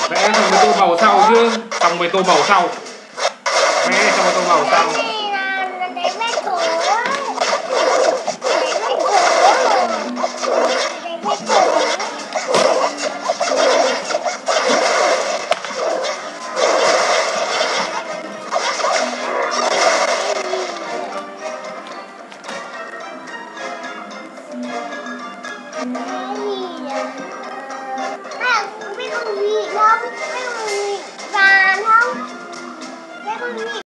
Vẽ xong mới tô màu sau chứ, xong mới tô màu sau. Vẽ xong mới tô màu sau. Biết con gì không? Biết con gì vàng không? Biết con gì